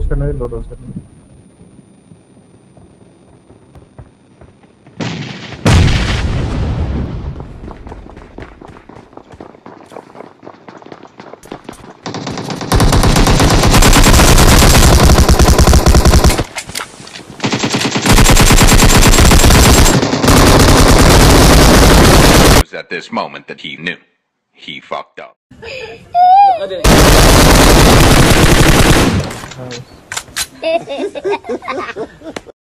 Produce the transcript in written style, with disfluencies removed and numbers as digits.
करना है, लोड करना है। At this moment that he knew he fucked up. Nice.